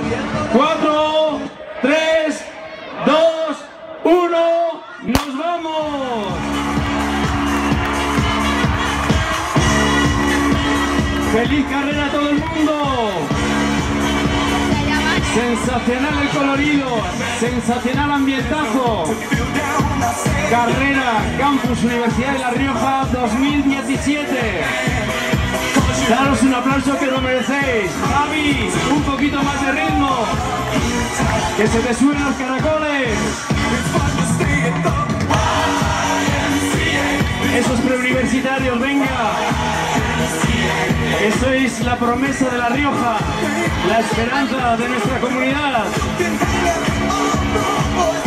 4, 3, 2, 1, ¡nos vamos! ¡Feliz carrera a todo el mundo! Sensacional el colorido, sensacional ambientazo. Carrera Campus Universidad de La Rioja 2017. Daros un aplauso que lo merecéis. Javi, un poquito más de ritmo. Que se te suben los caracoles. Esos preuniversitarios, venga. Que sois la promesa de La Rioja, la esperanza de nuestra comunidad.